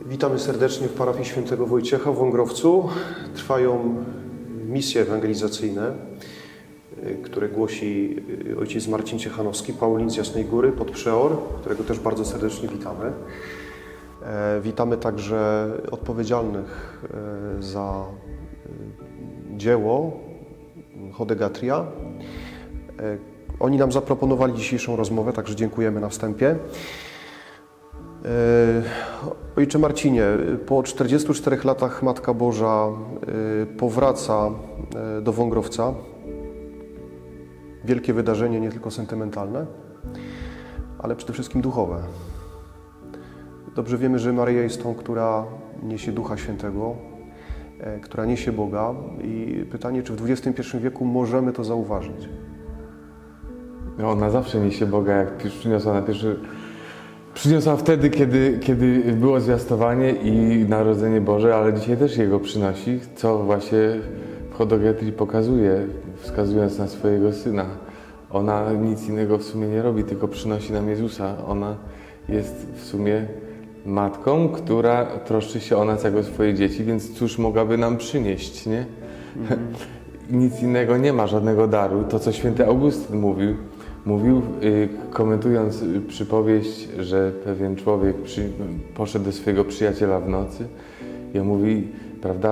Witamy serdecznie w parafii Świętego Wojciecha w Wągrowcu. Trwają misje ewangelizacyjne, które głosi ojciec Marcin Ciechanowski, Paulin z Jasnej Góry pod Przeor, którego też bardzo serdecznie witamy. Witamy także odpowiedzialnych za dzieło Chodegatria. Oni nam zaproponowali dzisiejszą rozmowę, także dziękujemy na wstępie. Ojcze Marcinie, po 44 latach Matka Boża powraca do Wągrowca. Wielkie wydarzenie, nie tylko sentymentalne, ale przede wszystkim duchowe. Dobrze wiemy, że Maryja jest tą, która niesie Ducha Świętego, która niesie Boga. I pytanie, czy w XXI wieku możemy to zauważyć? No, ona zawsze niesie Boga, jak przyniosła na pierwszy... Przyniosła wtedy, kiedy było zwiastowanie i Narodzenie Boże, ale dzisiaj też Jego przynosi, co właśnie w Chodegatrii pokazuje, wskazując na swojego Syna. Ona nic innego w sumie nie robi, tylko przynosi nam Jezusa. Ona jest w sumie matką, która troszczy się o nas jako swoje dzieci, więc cóż mogłaby nam przynieść, nie? Nic innego nie ma, żadnego daru. To, co święty Augustyn mówił, komentując przypowieść, że pewien człowiek poszedł do swojego przyjaciela w nocy i on mówi, prawda,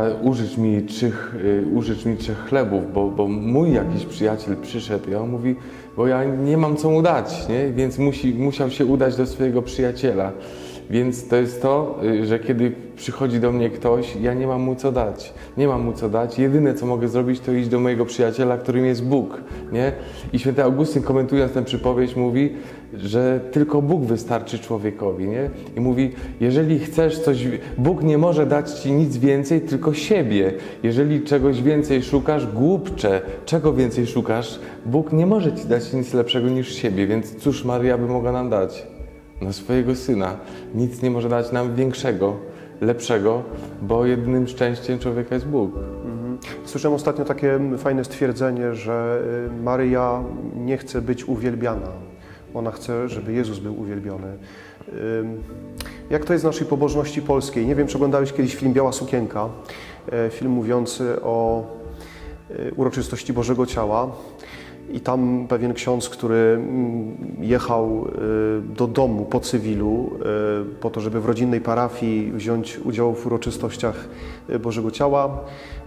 użycz mi 3 chlebów, bo mój jakiś przyjaciel przyszedł. I on mówi, bo ja nie mam co mu dać, nie? Więc musiał się udać do swojego przyjaciela. Więc to jest to, że kiedy przychodzi do mnie ktoś, ja nie mam mu co dać. Nie mam mu co dać. Jedyne, co mogę zrobić, to iść do mojego przyjaciela, którym jest Bóg. Nie? I święty Augustyn, komentując tę przypowieść, mówi, że tylko Bóg wystarczy człowiekowi. Nie? I mówi, jeżeli chcesz coś... Bóg nie może dać ci nic więcej, tylko siebie. Jeżeli czegoś więcej szukasz, głupcze, czego więcej szukasz, Bóg nie może ci dać nic lepszego niż siebie. Więc cóż Maryja by mogła nam dać? No swojego Syna. Nic nie może dać nam większego, lepszego, bo jedynym szczęściem człowieka jest Bóg. Słyszałem ostatnio takie fajne stwierdzenie, że Maryja nie chce być uwielbiana. Ona chce, żeby Jezus był uwielbiony. Jak to jest w naszej pobożności polskiej? Nie wiem, czy oglądałeś kiedyś film Biała sukienka, film mówiący o uroczystości Bożego Ciała. I tam pewien ksiądz, który jechał do domu po cywilu po to, żeby w rodzinnej parafii wziąć udział w uroczystościach Bożego Ciała,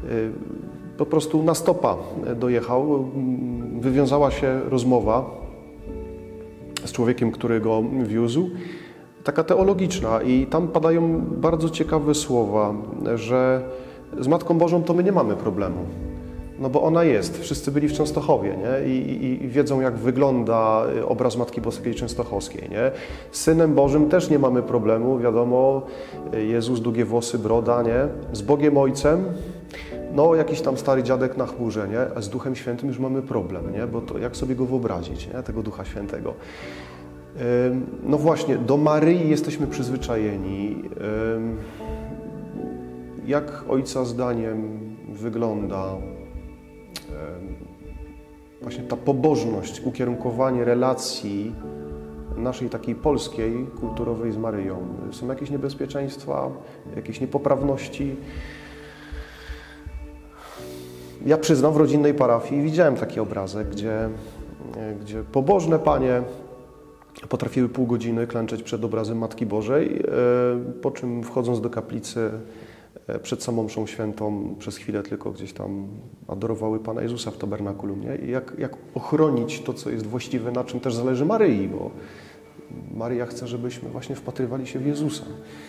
po prostu na stopa dojechał. Wywiązała się rozmowa z człowiekiem, który go wiózł, taka teologiczna, i tam padają bardzo ciekawe słowa, że z Matką Bożą to my nie mamy problemu. No bo ona jest. Wszyscy byli w Częstochowie, nie? I wiedzą, jak wygląda obraz Matki Boskiej Częstochowskiej, nie? Z Synem Bożym też nie mamy problemu, wiadomo, Jezus, długie włosy, broda, nie? Z Bogiem Ojcem, no jakiś tam stary dziadek na chmurze, nie? A z Duchem Świętym już mamy problem, nie? Bo to jak sobie go wyobrazić, nie? Tego Ducha Świętego. No właśnie, do Maryi jesteśmy przyzwyczajeni. Jak Ojca zdaniem wygląda właśnie ta pobożność, ukierunkowanie relacji naszej takiej polskiej, kulturowej z Maryją? Są jakieś niebezpieczeństwa, jakieś niepoprawności? Ja przyznam, w rodzinnej parafii widziałem taki obrazek, gdzie pobożne panie potrafiły pół godziny klęczeć przed obrazem Matki Bożej, po czym wchodząc do kaplicy przed samą mszą świętą przez chwilę tylko gdzieś tam adorowały Pana Jezusa w tabernakulum, nie? I jak ochronić to, co jest właściwe, na czym też zależy Maryi, bo Maryja chce, żebyśmy właśnie wpatrywali się w Jezusa.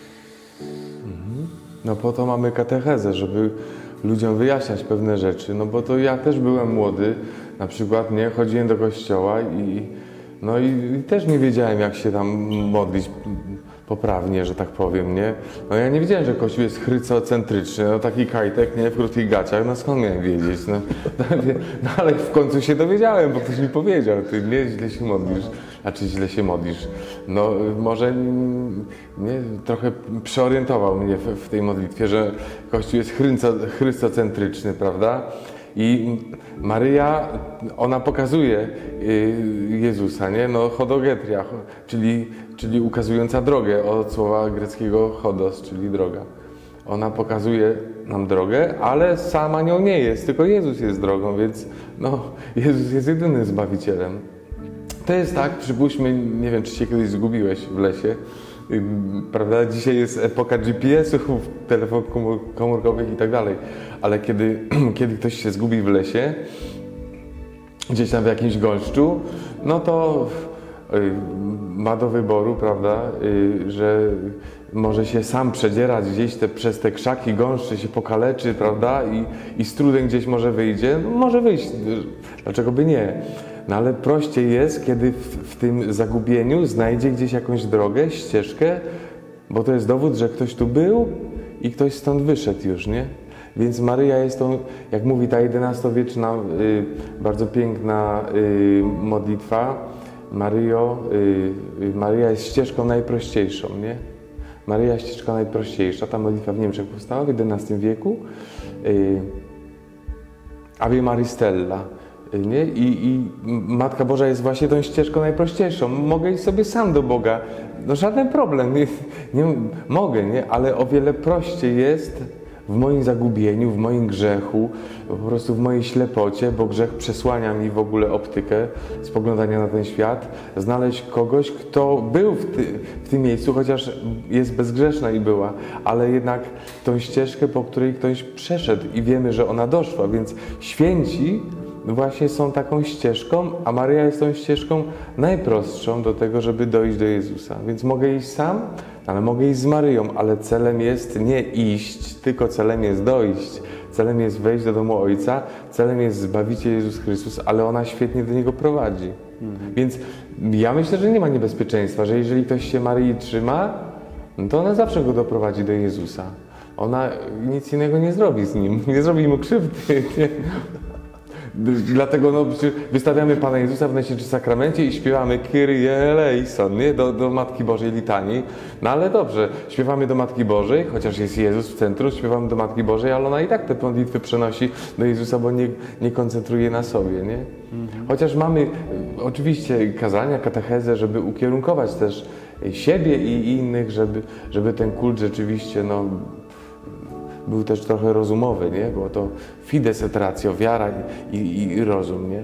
No po to mamy katechezę, żeby ludziom wyjaśniać pewne rzeczy, no bo to ja też byłem młody, na przykład, nie, chodziłem do kościoła i też nie wiedziałem, jak się tam modlić poprawnie, że tak powiem, nie? No ja nie wiedziałem, że Kościół jest chrycocentryczny, no taki kajtek, nie? W krótkich gaciach, no skąd miałem wiedzieć, no ale w końcu się dowiedziałem, bo ktoś mi powiedział, ty nie, źle się modlisz, a czy źle się modlisz? No może nie, trochę przeorientował mnie w tej modlitwie, że Kościół jest chrycocentryczny, prawda? I Maryja, ona pokazuje Jezusa, nie? No chodogetria, czyli ukazująca drogę, od słowa greckiego chodos, czyli droga. Ona pokazuje nam drogę, ale sama nią nie jest, tylko Jezus jest drogą, więc no, Jezus jest jedynym Zbawicielem. To jest tak, przypuśćmy, nie wiem, czy się kiedyś zgubiłeś w lesie, prawda? Dzisiaj jest epoka GPS-ów, telefonów komórkowych i tak dalej, ale kiedy ktoś się zgubi w lesie, gdzieś tam w jakimś gąszczu, no to ma do wyboru, prawda, że może się sam przedzierać gdzieś przez te krzaki, gąszcze, się pokaleczy, prawda, i z trudem gdzieś może wyjdzie. No, może wyjść, dlaczego by nie? No ale prościej jest, kiedy w tym zagubieniu znajdzie gdzieś jakąś drogę, ścieżkę, bo to jest dowód, że ktoś tu był i ktoś stąd wyszedł już, nie? Więc Maryja jest tą, jak mówi ta XI-wieczna, bardzo piękna modlitwa, Maryja jest ścieżką najprościejszą, nie? Maryja jest ścieżka najprościejsza. Ta modlitwa w Niemczech powstała w XI wieku. Ave Maristella, nie? I Matka Boża jest właśnie tą ścieżką najprościejszą. Mogę iść sobie sam do Boga. No żaden problem. Nie mogę, nie? Ale o wiele prościej jest w moim zagubieniu, w moim grzechu, po prostu w mojej ślepocie, bo grzech przesłania mi w ogóle optykę spoglądania na ten świat, znaleźć kogoś, kto był w tym miejscu, chociaż jest bezgrzeszna i była, ale jednak tą ścieżkę, po której ktoś przeszedł i wiemy, że ona doszła, więc święci właśnie są taką ścieżką, a Maryja jest tą ścieżką najprostszą do tego, żeby dojść do Jezusa. Więc mogę iść sam, ale mogę iść z Maryją, ale celem jest nie iść, tylko celem jest dojść. Celem jest wejść do domu Ojca, celem jest Zbawiciel Jezus Chrystus, ale ona świetnie do Niego prowadzi. Więc ja myślę, że nie ma niebezpieczeństwa, że jeżeli ktoś się Maryi trzyma, no to ona zawsze go doprowadzi do Jezusa. Ona nic innego nie zrobi z nim, nie zrobi mu krzywdy. Nie? Dlatego wystawiamy Pana Jezusa w Najświętszym Sakramencie i śpiewamy Kyrie eleison, nie? Do Matki Bożej litanii. No ale dobrze, śpiewamy do Matki Bożej, chociaż jest Jezus w centrum, śpiewamy do Matki Bożej, ale ona i tak te modlitwy przenosi do Jezusa, bo nie koncentruje na sobie, nie? Chociaż mamy oczywiście kazania, katechezę, żeby ukierunkować też siebie i innych, żeby ten kult rzeczywiście, no, był też trochę rozumowy, nie? Bo to fides et ratio, wiara i rozum, nie?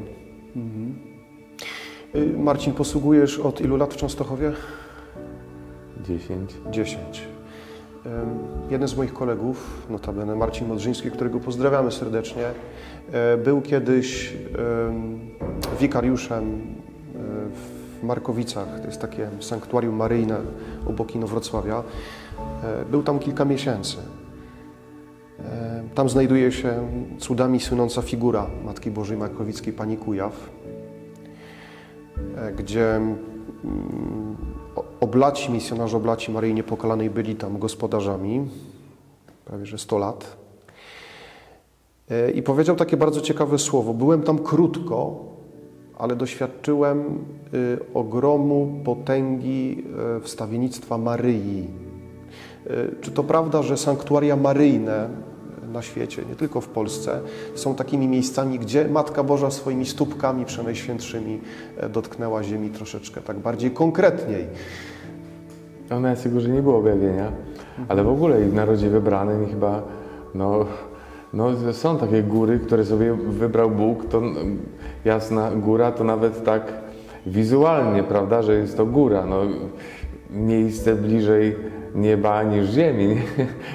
Marcin, posługujesz od ilu lat w Częstochowie? 10. 10. Jeden z moich kolegów, notabene Marcin Modrzyński, którego pozdrawiamy serdecznie, był kiedyś wikariuszem w Markowicach. To jest takie sanktuarium maryjne obok Inowrocławia. Był tam kilka miesięcy. Tam znajduje się cudami słynąca figura Matki Bożej Markowickiej, Pani Kujaw, gdzie misjonarze oblaci Maryi Niepokalanej byli tam gospodarzami, prawie że 100 lat. I powiedział takie bardzo ciekawe słowo. Byłem tam krótko, ale doświadczyłem ogromu potęgi wstawiennictwa Maryi. Czy to prawda, że sanktuaria maryjne na świecie, nie tylko w Polsce, są takimi miejscami, gdzie Matka Boża swoimi stópkami przenajświętszymi dotknęła ziemi troszeczkę tak bardziej konkretniej? Ona jest tego, że nie było objawienia, ale w ogóle i w narodzie wybranym i chyba, no są takie góry, które sobie wybrał Bóg, to jasna góra, to nawet tak wizualnie, prawda, że jest to góra, no, miejsce bliżej nieba niż ziemi, nie?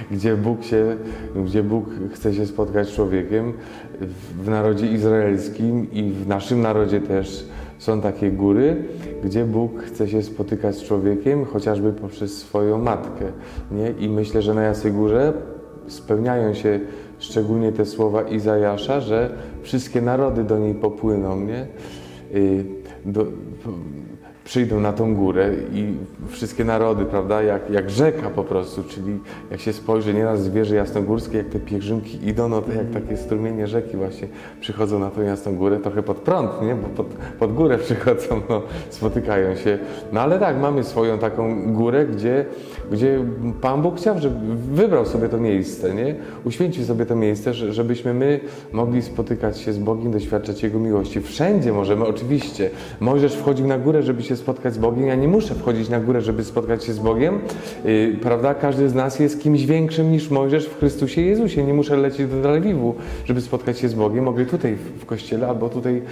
Gdzie Bóg chce się spotkać z człowiekiem. W narodzie izraelskim i w naszym narodzie też są takie góry, gdzie Bóg chce się spotykać z człowiekiem, chociażby poprzez swoją matkę, nie? I myślę, że na Jasnej Górze spełniają się szczególnie te słowa Izajasza, że wszystkie narody do niej popłyną, nie? przyjdą na tą górę i wszystkie narody, prawda, jak rzeka po prostu, czyli jak się spojrzy nieraz w wieży jasnogórskiej, jak te pielgrzymki idą, no to jak takie strumienie rzeki właśnie przychodzą na tą Jasną Górę, trochę pod prąd, nie, bo pod górę przychodzą, no, spotykają się. No ale tak, mamy swoją taką górę, gdzie Pan Bóg chciał, żeby wybrał sobie to miejsce, nie, uświęcił sobie to miejsce, żebyśmy my mogli spotykać się z Bogiem, doświadczać Jego miłości. Wszędzie możemy, oczywiście. Mojżesz wchodził na górę, żeby się spotkać z Bogiem. Ja nie muszę wchodzić na górę, żeby spotkać się z Bogiem. Prawda? Każdy z nas jest kimś większym niż Mojżesz w Chrystusie Jezusie. Nie muszę lecieć do Tel Awiwu, żeby spotkać się z Bogiem. Mogę tutaj w kościele albo tutaj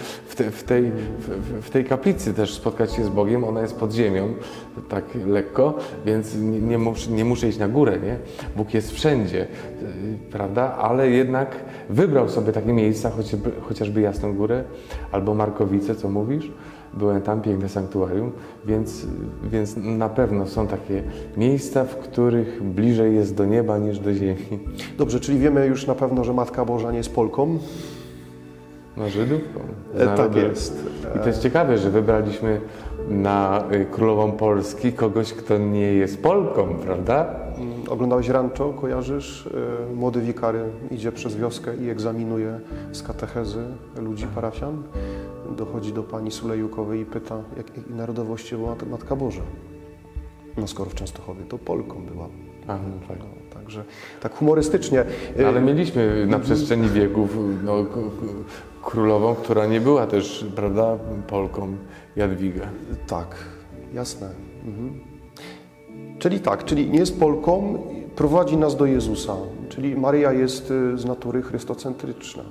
w tej kaplicy też spotkać się z Bogiem. Ona jest pod ziemią, tak lekko, więc nie muszę iść na górę, nie? Bóg jest wszędzie, prawda? Ale jednak wybrał sobie takie miejsca, chociażby Jasną Górę albo Markowice, co mówisz? Byłem tam, piękne sanktuarium, więc na pewno są takie miejsca, w których bliżej jest do nieba niż do ziemi. Dobrze, czyli wiemy już na pewno, że Matka Boża nie jest Polką. No, Żydówką. Tak jest. I to jest ciekawe, że wybraliśmy na królową Polski kogoś, kto nie jest Polką, prawda? Oglądałeś Rancho, kojarzysz? Młody wikary idzie przez wioskę i egzaminuje z katechezy ludzi, parafian. Dochodzi do pani Sulejukowej i pyta, jakiej narodowości była Matka Boża. No skoro w Częstochowie, to Polką była. A, tak. No, także tak humorystycznie. Ale mieliśmy na przestrzeni wieków królową, która nie była też, prawda, Polką, Jadwigę. Tak, jasne. Mhm. Czyli nie jest Polką, prowadzi nas do Jezusa. Czyli Maryja jest z natury chrystocentryczna.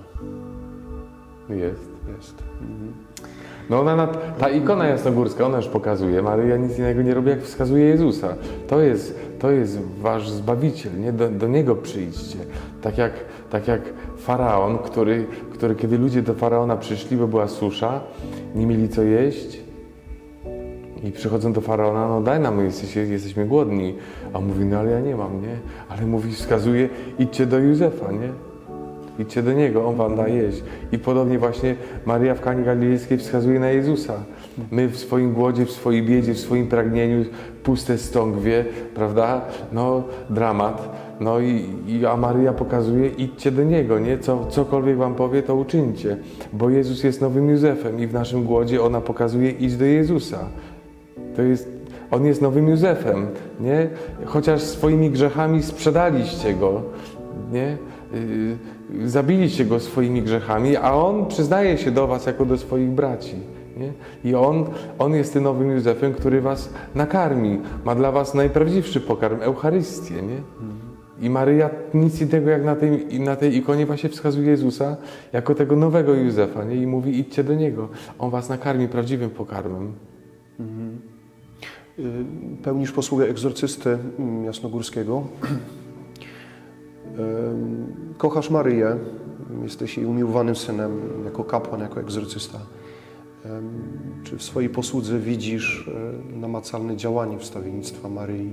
Jest. Mhm. No ta ikona jasnogórska, ona już pokazuje, Maryja nic innego nie robi, jak wskazuje Jezusa. To jest wasz Zbawiciel, nie? Do Niego przyjdźcie. Tak jak Faraon, który kiedy ludzie do Faraona przyszli, bo była susza, nie mieli co jeść i przychodzą do Faraona, no daj nam, jesteśmy głodni. A on mówi, no ale ja nie mam, nie? Ale mówi, wskazuje, idźcie do Józefa, nie? Idźcie do Niego, On wam da jeść. I podobnie właśnie Maryja w Kanie Galilejskiej wskazuje na Jezusa. My w swoim głodzie, w swojej biedzie, w swoim pragnieniu, puste stągwie, prawda? No, dramat. No a Maryja pokazuje, idźcie do Niego, nie? Cokolwiek wam powie, to uczyńcie. Bo Jezus jest nowym Józefem i w naszym głodzie ona pokazuje, idź do Jezusa. On jest nowym Józefem, nie? Chociaż swoimi grzechami sprzedaliście Go, nie? Zabiliście Go swoimi grzechami, a On przyznaje się do was jako do swoich braci. Nie? I on jest tym nowym Józefem, który was nakarmi. Ma dla was najprawdziwszy pokarm, Eucharystię. Nie? I Maryja nic innego jak na tej ikonie właśnie wskazuje Jezusa jako tego nowego Józefa, nie? I mówi, idźcie do Niego. On was nakarmi prawdziwym pokarmem. Pełnisz posługę egzorcysty jasnogórskiego. Kochasz Maryję, jesteś jej umiłowanym synem, jako kapłan, jako egzorcysta. Czy w swojej posłudze widzisz namacalne działanie wstawiennictwa Maryi?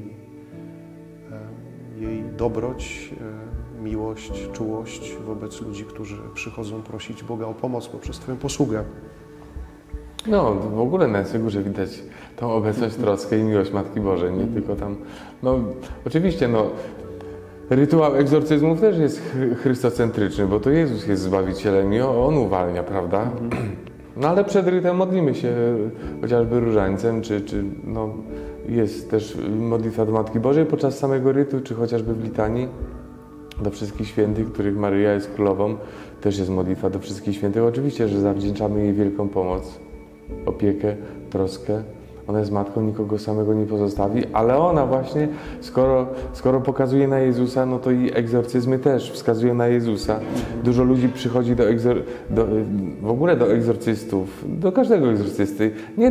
Jej dobroć, miłość, czułość wobec ludzi, którzy przychodzą prosić Boga o pomoc poprzez Twoją posługę? No, w ogóle na Jasnej widać tą obecność, troskę i miłość Matki Bożej, nie tylko tam. No, oczywiście, no, rytuał egzorcyzmów też jest chrystocentryczny, bo to Jezus jest Zbawicielem i On uwalnia, prawda? No ale przed rytem modlimy się chociażby różańcem, czy no, jest też modlitwa do Matki Bożej podczas samego rytu, czy chociażby w litanii do wszystkich świętych, których Maryja jest królową. Też jest modlitwa do wszystkich świętych. Oczywiście, że zawdzięczamy jej wielką pomoc, opiekę, troskę. Ona jest matką, nikogo samego nie pozostawi, ale ona właśnie, skoro pokazuje na Jezusa, no to i egzorcyzmy też wskazują na Jezusa. Dużo ludzi przychodzi w ogóle do egzorcystów, do każdego egzorcysty,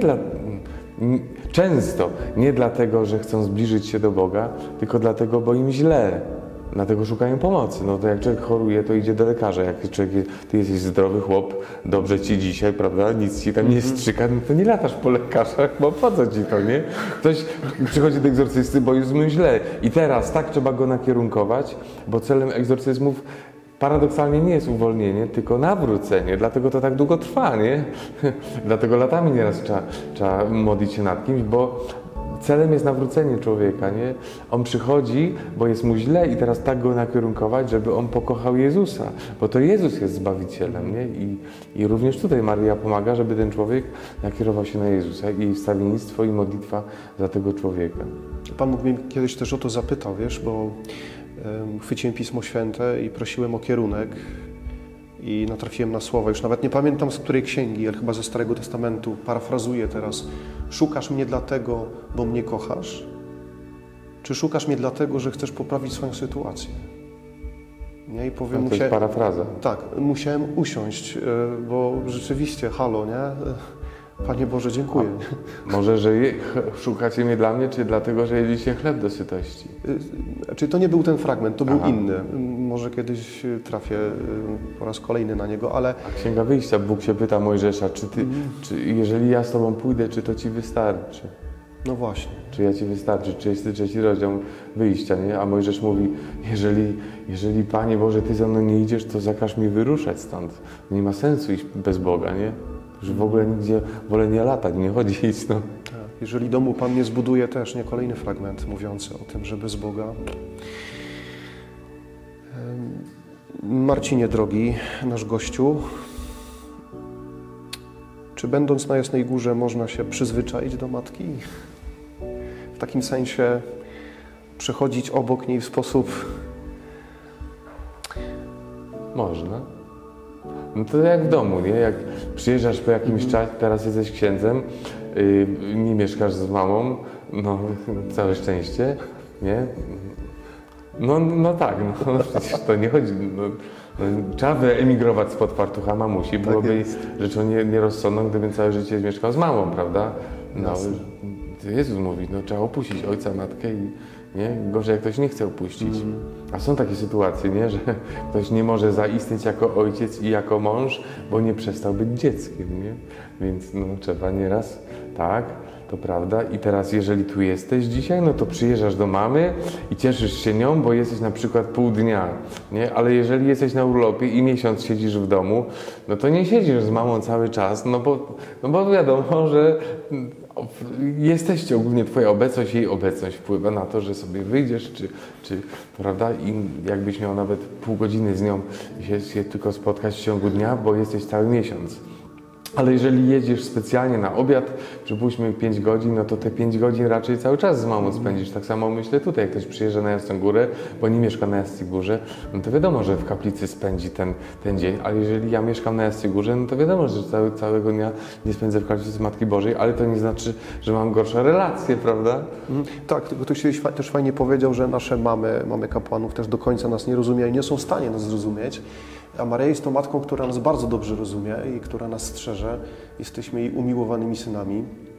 często nie dlatego, że chcą zbliżyć się do Boga, tylko dlatego, bo im źle. Dlatego szukają pomocy. No to jak człowiek choruje, to idzie do lekarza. Jak człowiek, ty jesteś zdrowy chłop, dobrze ci dzisiaj, prawda, nic ci tam nie strzyka, no to nie latasz po lekarzach, bo po co ci to, nie? Ktoś przychodzi do egzorcysty, bo jest mu źle. I teraz tak trzeba go nakierunkować, bo celem egzorcyzmów paradoksalnie nie jest uwolnienie, tylko nawrócenie. Dlatego to tak długo trwa, nie? Dlatego latami nieraz trzeba modlić się nad kimś, bo celem jest nawrócenie człowieka, nie? On przychodzi, bo jest mu źle i teraz tak go nakierunkować, żeby on pokochał Jezusa, bo to Jezus jest Zbawicielem, nie? I również tutaj Maryja pomaga, żeby ten człowiek nakierował się na Jezusa i wstawiennictwo i modlitwa za tego człowieka. Pan Bóg mnie kiedyś też o to zapytał, wiesz, bo chwyciłem Pismo Święte i prosiłem o kierunek i natrafiłem na słowa. Już nawet nie pamiętam z której księgi, ale chyba ze Starego Testamentu. Parafrazuję teraz. Szukasz mnie dlatego, bo mnie kochasz? Czy szukasz mnie dlatego, że chcesz poprawić swoją sytuację? Nie? I powiem, to jest parafraza. Tak, musiałem usiąść, bo rzeczywiście, halo, nie? Panie Boże, dziękuję. Może, że szukacie mnie dla mnie, czy dlatego, że jedliście chleb do sytości? Czyli to nie był ten fragment, to był inny. Może kiedyś trafię po raz kolejny na niego, ale... A Księga Wyjścia, Bóg się pyta Mojżesza, czy jeżeli ja z Tobą pójdę, czy to Ci wystarczy? No właśnie. Czy ja Ci wystarczy? 33 rozdział Wyjścia, nie? A Mojżesz mówi, jeżeli Panie Boże, Ty ze mną nie idziesz, to zakaż mi wyruszać stąd. Nie ma sensu iść bez Boga, nie? Że w ogóle nigdzie wolę nie latać, nie chodzić, no. Tak. Jeżeli domu Pan nie zbuduje też, nie kolejny fragment mówiący o tym, że bez Boga. Marcinie drogi, nasz gościu, czy będąc na Jasnej Górze można się przyzwyczaić do Matki? W takim sensie przechodzić obok niej w sposób... Można. No to jak w domu, nie? Jak przyjeżdżasz po jakimś czasie, teraz jesteś księdzem, nie mieszkasz z mamą, no całe szczęście, nie? No tak, no przecież to nie chodzi, trzeba wyemigrować spod fartucha mamusi, byłoby rzeczą nierozsądną, gdybym całe życie mieszkał z mamą, prawda? No, Jezus mówi, no trzeba opuścić ojca, matkę i nie? Gorzej jak ktoś nie chce opuścić. A są takie sytuacje, nie? Że ktoś nie może zaistnieć jako ojciec i jako mąż, bo nie przestał być dzieckiem, nie? Więc no, trzeba nieraz, tak, to prawda. I teraz jeżeli tu jesteś dzisiaj, no to przyjeżdżasz do mamy i cieszysz się nią, bo jesteś na przykład pół dnia, nie? Ale jeżeli jesteś na urlopie i miesiąc siedzisz w domu, no to nie siedzisz z mamą cały czas, no bo wiadomo, że jesteście ogólnie, Twoja obecność, jej obecność wpływa na to, że sobie wyjdziesz, czy prawda, i jakbyś miał nawet pół godziny z nią się tylko spotkać w ciągu dnia, bo jesteś cały miesiąc. Ale jeżeli jedziesz specjalnie na obiad, przypuśćmy 5 godzin, no to te 5 godzin raczej cały czas z mamą spędzisz. Tak samo myślę tutaj, jak ktoś przyjeżdża na Jasną Górę, bo nie mieszka na Jasnej Górze, no to wiadomo, że w kaplicy spędzi ten dzień, ale jeżeli ja mieszkam na Jasnej Górze, no to wiadomo, że całego dnia nie spędzę w kaplicy Matki Bożej, ale to nie znaczy, że mam gorsze relacje, prawda? Tak, tylko ktoś też fajnie powiedział, że nasze mamy kapłanów też do końca nas nie rozumieją i nie są w stanie nas zrozumieć. A Maryja jest tą matką, która nas bardzo dobrze rozumie i która nas strzeże. Jesteśmy jej umiłowanymi synami.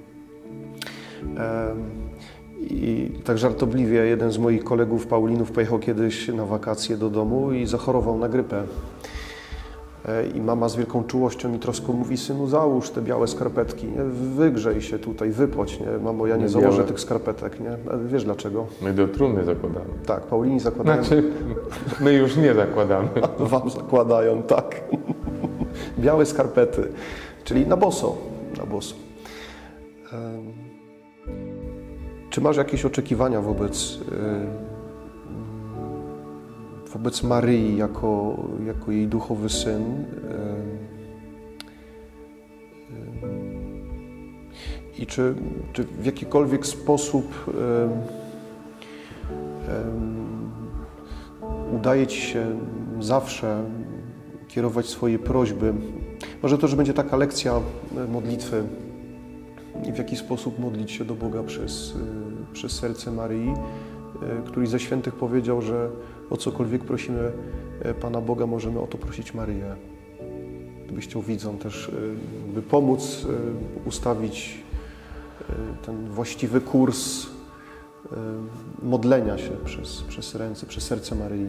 I tak żartobliwie jeden z moich kolegów Paulinów pojechał kiedyś na wakacje do domu i zachorował na grypę. I mama z wielką czułością i troską mówi: synu, załóż te białe skarpetki, nie? Wygrzej się tutaj, wypoć, nie? Mamo, ja nie założę tych skarpetek, nie? Ale wiesz dlaczego? My do trumny zakładamy. Tak, Paulini zakładają. Znaczy, my już nie zakładamy. Wam zakładają, tak. Białe skarpety, czyli na boso. Na boso. Czy masz jakieś oczekiwania wobec Maryi jako jej duchowy syn? I czy w jakikolwiek sposób udaje Ci się zawsze kierować swoje prośby? Może to, że będzie taka lekcja modlitwy i w jaki sposób modlić się do Boga przez serce Maryi, któryś ze świętych powiedział, że o cokolwiek prosimy Pana Boga, możemy o to prosić Maryję. Gdybyś chciał widzom też by pomóc ustawić ten właściwy kurs modlenia się przez ręce, przez serce Maryi.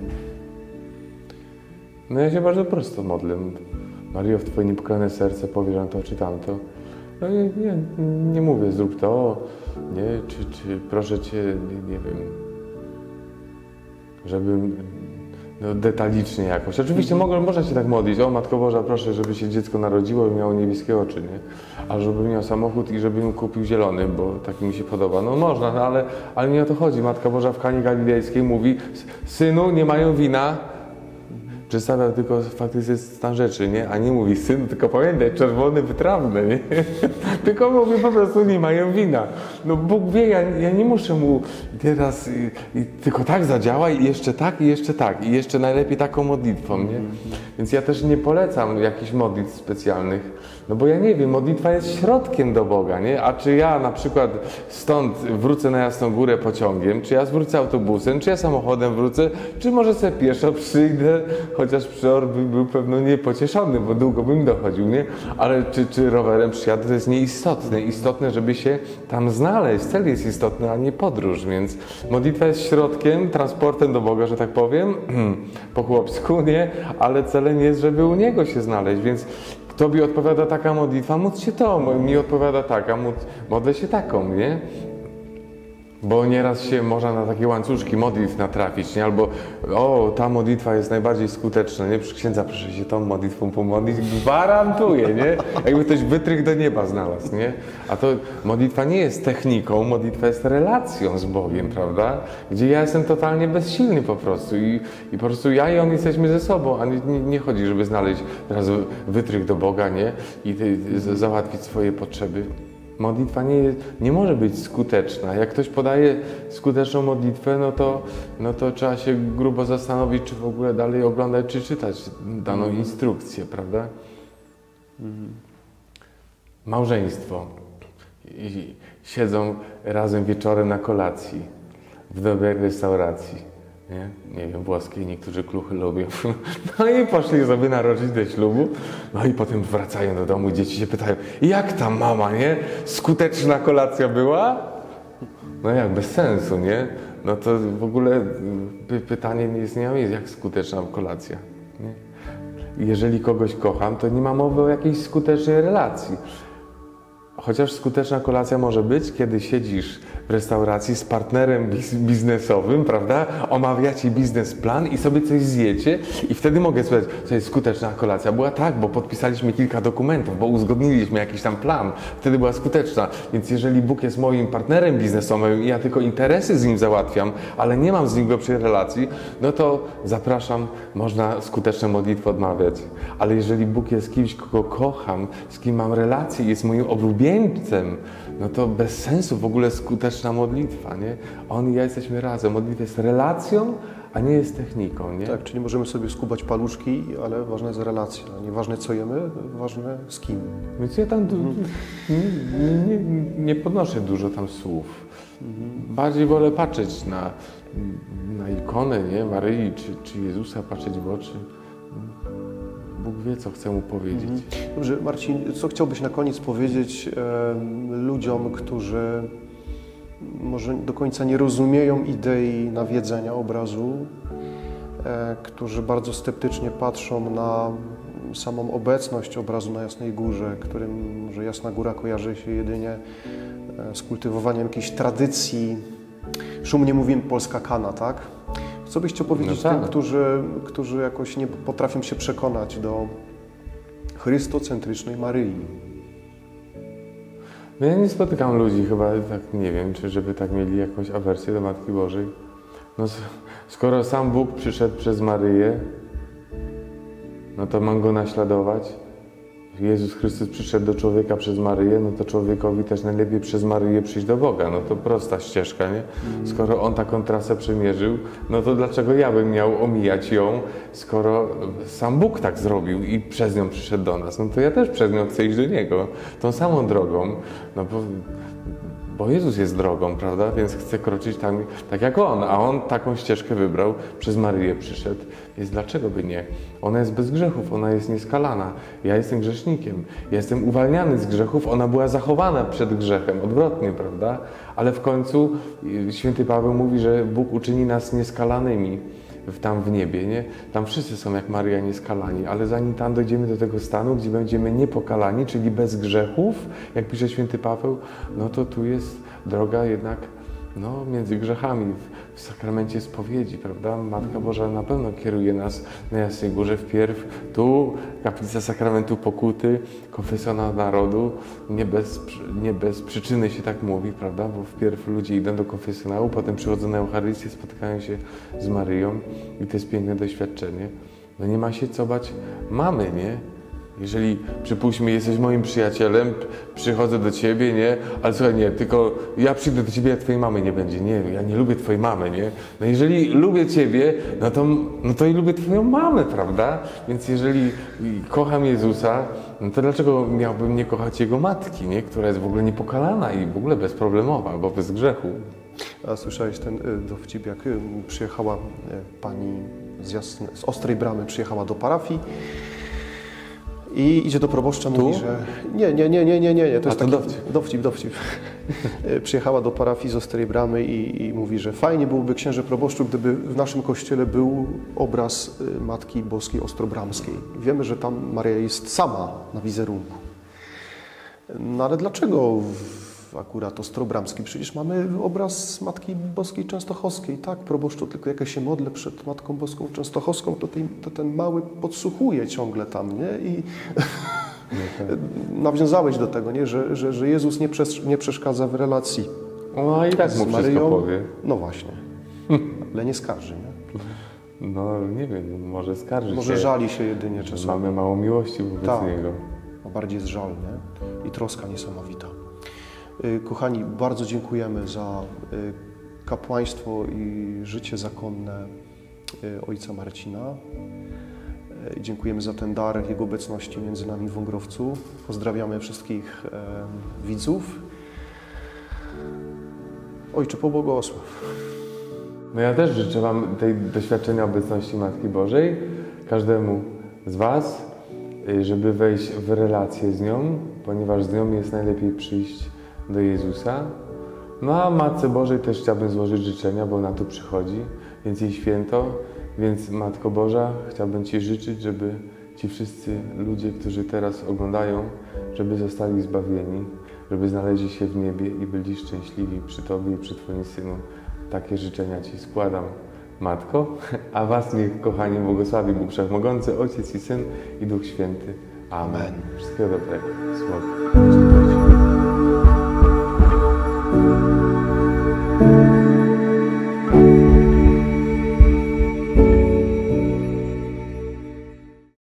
No ja się bardzo prosto modlę. Maryjo, w Twoje niepokalane serce powierzam to czy tamto. No nie mówię, zrób to, nie, czy proszę Cię, nie wiem, żebym no, detalicznie jakoś. Oczywiście można się tak modlić, o Matko Boża, proszę, żeby się dziecko narodziło i miało niebieskie oczy, nie? A żeby miał samochód i żeby mu kupił zielony, bo taki mi się podoba. No można, no, ale nie o to chodzi. Matka Boża w Kanie Galilejskiej mówi, synu, nie mają wina. Przedstawia tylko faktycznie stan rzeczy, nie? A nie mówi synu, tylko pamiętaj, czerwony, wytrawny, nie? Tylko mówi po prostu, nie mają wina. No Bóg wie, ja nie muszę mu teraz tylko tak zadziałaj i jeszcze tak, i jeszcze tak. I jeszcze najlepiej taką modlitwą, nie? Więc ja też nie polecam jakichś modlitw specjalnych. No bo ja nie wiem, modlitwa jest środkiem do Boga, nie? A czy ja na przykład stąd wrócę na Jasną Górę pociągiem, czy ja wrócę autobusem, czy ja samochodem wrócę, czy może sobie pieszo przyjdę, chociaż Przyor był pewno niepocieszony, bo długo bym dochodził, nie? Ale czy rowerem przyjadę, to jest nieistotne. Istotne, żeby się tam znaleźć. Cel jest istotny, a nie podróż, więc modlitwa jest środkiem, transportem do Boga, że tak powiem, po chłopsku, nie? Ale celem jest, żeby u Niego się znaleźć, więc Tobie odpowiada taka modlitwa, módl się tą, mi odpowiada taka, modlę się taką, nie? Bo nieraz się można na takie łańcuszki modlitw natrafić, nie? Albo o, ta modlitwa jest najbardziej skuteczna, nie? Przy księdza proszę się tą modlitwą pomodlić, gwarantuję, nie? Jakby ktoś wytrych do nieba znalazł, nie? A to modlitwa nie jest techniką, modlitwa jest relacją z Bogiem, prawda? Gdzie ja jestem totalnie bezsilny po prostu i po prostu ja i On jesteśmy ze sobą, a nie chodzi, żeby znaleźć teraz wytrych do Boga, nie? I załatwić swoje potrzeby. Modlitwa nie może być skuteczna. Jak ktoś podaje skuteczną modlitwę, no to trzeba się grubo zastanowić, czy w ogóle dalej oglądać, czy czytać daną instrukcję, prawda? Małżeństwo. I siedzą razem wieczorem na kolacji, w dobrej restauracji. Nie wiem, włoskiej, niektórzy kluchy lubią. No i poszli sobie narodzić do ślubu. No i potem wracają do domu i dzieci się pytają, jak tam mama, nie? Skuteczna kolacja była? No jak, bez sensu, nie? No to w ogóle pytanie nie istniało, jak skuteczna kolacja, nie? Jeżeli kogoś kocham, to nie ma mowy o jakiejś skutecznej relacji. Chociaż skuteczna kolacja może być, kiedy siedzisz w restauracji z partnerem biznesowym, prawda? Omawiacie biznesplan i sobie coś zjecie i wtedy mogę powiedzieć, to jest skuteczna kolacja. Była tak, bo podpisaliśmy kilka dokumentów, bo uzgodniliśmy jakiś tam plan. Wtedy była skuteczna. Więc jeżeli Bóg jest moim partnerem biznesowym i ja tylko interesy z Nim załatwiam, ale nie mam z Nim głębszej relacji, no to zapraszam, można skuteczne modlitwy odmawiać. Ale jeżeli Bóg jest kimś, kogo kocham, z kim mam relację, jest moim oblubieńcem, no to bez sensu w ogóle skuteczna modlitwa, nie? On i ja jesteśmy razem. Modlitwa jest relacją, a nie jest techniką, nie? Tak, czyli możemy sobie skubać paluszki, ale ważna jest relacja. Nieważne co jemy, ważne z kim. Więc ja tam nie podnoszę dużo tam słów. Bardziej wolę patrzeć na ikonę, nie? Maryi czy Jezusa, patrzeć w oczy. Bóg wie, co chce mu powiedzieć. Dobrze, Marcin, co chciałbyś na koniec powiedzieć ludziom, którzy może do końca nie rozumieją idei nawiedzenia obrazu, którzy bardzo sceptycznie patrzą na samą obecność obrazu na Jasnej Górze, którym może Jasna Góra kojarzy się jedynie z kultywowaniem jakiejś tradycji, szumnie mówimy polska kana, tak? Co byś chciał powiedzieć tym, którzy jakoś nie potrafią się przekonać do chrystocentrycznej Maryi? No ja nie spotykam ludzi chyba, tak nie wiem, czy żeby tak mieli jakąś awersję do Matki Bożej. No skoro sam Bóg przyszedł przez Maryję, no to mam Go naśladować. Jezus Chrystus przyszedł do człowieka przez Maryję, no to człowiekowi też najlepiej przez Maryję przyjść do Boga. No to prosta ścieżka, nie? Skoro On taką trasę przemierzył, no to dlaczego ja bym miał omijać ją, skoro sam Bóg tak zrobił i przez nią przyszedł do nas? No to ja też przez nią chcę iść do Niego, tą samą drogą, no bo Jezus jest drogą, prawda? Więc chcę kroczyć tam tak jak On, a On taką ścieżkę wybrał, przez Maryję przyszedł, więc dlaczego by nie? Ona jest bez grzechów, ona jest nieskalana. Ja jestem grzesznikiem, ja jestem uwalniany z grzechów, ona była zachowana przed grzechem, odwrotnie, prawda? Ale w końcu święty Paweł mówi, że Bóg uczyni nas nieskalanymi tam w niebie, nie? Tam wszyscy są jak Maryja nieskalani, ale zanim tam dojdziemy do tego stanu, gdzie będziemy niepokalani, czyli bez grzechów, jak pisze święty Paweł, no to tu jest droga jednak między grzechami, w sakramencie spowiedzi, prawda? Matka Boża na pewno kieruje nas na Jasnej Górze wpierw tu, kaplica sakramentu pokuty, konfesjonał narodu, nie bez przyczyny się tak mówi, prawda? Bo wpierw ludzie idą do konfesjonału, potem przychodzą na Eucharystię, spotykają się z Maryją i to jest piękne doświadczenie. No nie ma się co bać mamy, nie? Jeżeli, przypuśćmy, jesteś moim przyjacielem, przychodzę do ciebie, nie? Ale słuchaj, nie, tylko ja przyjdę do ciebie, jak twojej mamy nie będzie. Nie, ja nie lubię twojej mamy, nie? No jeżeli lubię ciebie, no to i lubię twoją mamę, prawda? Więc jeżeli kocham Jezusa, no to dlaczego miałbym nie kochać Jego matki, nie? Która jest w ogóle niepokalana i w ogóle bezproblemowa, bo bez grzechu. A słyszałeś ten dowcip, jak przyjechała pani z Ostrej Bramy, przyjechała do parafii i idzie do proboszcza, mówi, że... Nie, to jest taki dowcip. Przyjechała do parafii z Ostrej Bramy i mówi, że fajnie byłoby, księże proboszczu, gdyby w naszym kościele był obraz Matki Boskiej Ostrobramskiej. Wiemy, że tam Maria jest sama na wizerunku. No ale dlaczego akurat Ostrobramski? Przecież mamy obraz Matki Boskiej Częstochowskiej. Tak, proboszczu, tylko jak ja się modlę przed Matką Boską Częstochowską, to ten mały podsłuchuje ciągle tam, nie? I nawiązałeś do tego, nie? Że Jezus nie przeszkadza w relacji No i tak z mu Maryją. wszystko powie. No właśnie, ale nie skarży, nie? No nie wiem, może skarży się. Może żali się jedynie czasami. Mamy mało miłości wobec Tak. Niego. A bardziej jest żal, nie? I troska niesamowita. Kochani, bardzo dziękujemy za kapłaństwo i życie zakonne ojca Marcina. Dziękujemy za ten dar Jego obecności między nami w Wągrowcu. Pozdrawiamy wszystkich widzów. Ojcze, pobłogosław. No ja też życzę Wam tej doświadczenia obecności Matki Bożej, każdemu z Was, żeby wejść w relację z nią, ponieważ z nią jest najlepiej przyjść do Jezusa. No a Matce Bożej też chciałbym złożyć życzenia, bo ona tu przychodzi, więc jej święto. Więc Matko Boża, chciałbym Ci życzyć, żeby ci wszyscy ludzie, którzy teraz oglądają, żeby zostali zbawieni, żeby znaleźli się w niebie i byli szczęśliwi przy Tobie i przy Twoim Synu. Takie życzenia Ci składam, Matko, a Was niech, kochani, błogosławi Bóg Wszechmogący, Ojciec i Syn i Duch Święty. Amen. Wszystkiego dobrego. Słowo.